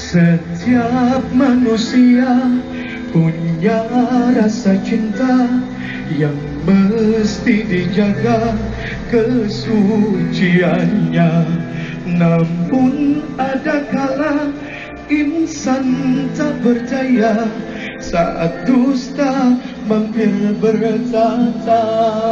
Setiap manusia punya rasa cinta yang mesti dijaga kesuciannya. Namun ada kala insan tak berdaya saat dusta mampir bertata.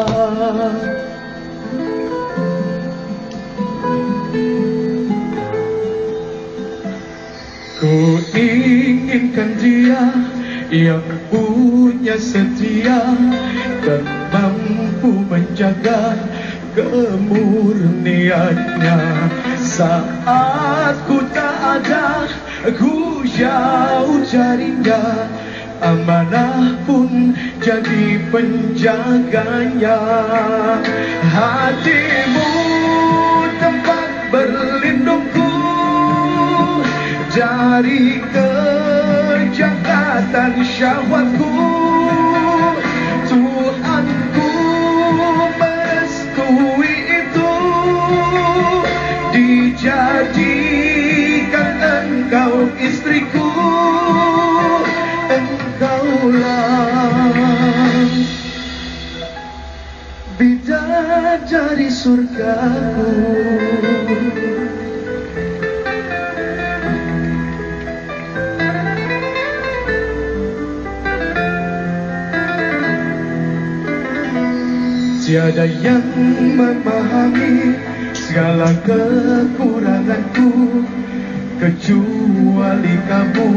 Ku inginkan dia yang punya setia dan mampu menjaga kemurniannya. Saat ku tak ada, ku jauh carinya, amanah pun jadi penjaganya. Hatimu tempat berlindungku dari kejahatan syahwatku. Tuhanku merestui itu, dijadikan engkau istriku. Engkaulah bidadari surgaku. Tiada yang memahami segala kekuranganku kecuali kamu,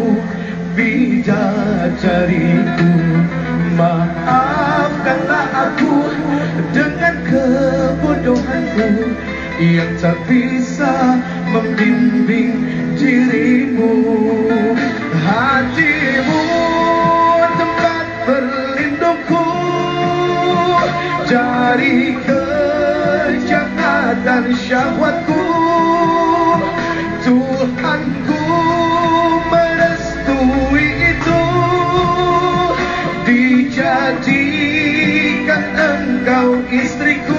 bidadariku. Maafkanlah aku dengan kebodohanku yang tak bisa membimbing dirimu. Hatimu tempat berlindungku dari kejahatan syahwatku. Tuhanku merestui itu, dijadikan engkau istriku.